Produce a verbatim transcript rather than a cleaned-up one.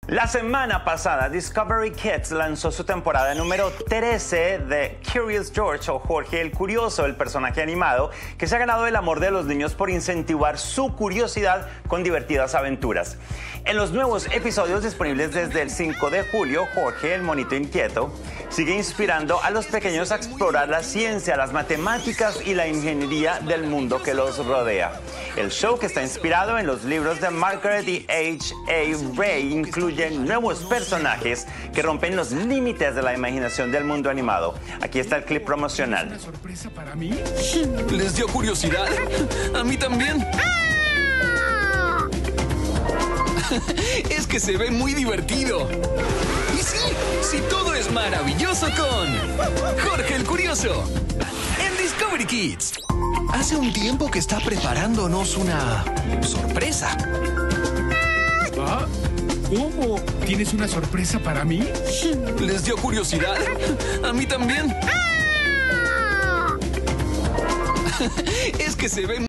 La semana pasada, Discovery Kids lanzó su temporada número trece de Curious George o Jorge el Curioso, el personaje animado que se ha ganado el amor de los niños por incentivar su curiosidad con divertidas aventuras. En los nuevos episodios disponibles desde el cinco de julio, Jorge el Monito Inquieto sigue inspirando a los pequeños a explorar la ciencia, las matemáticas y la ingeniería del mundo que los rodea. El show, que está inspirado en los libros de Margaret y H A Ray, incluye nuevos personajes que rompen los límites de la imaginación del mundo animado. Aquí está el clip promocional. ¿Una sorpresa para mí? ¿Les dio curiosidad? A mí también. Es que se ve muy divertido. Y sí, sí, todo es maravilloso con Jorge el Curioso en Discovery Kids. Hace un tiempo que está preparándonos una sorpresa. ¿Ah? ¿Cómo? ¿Tienes una sorpresa para mí? ¿Les dio curiosidad? A mí también. Es que se ve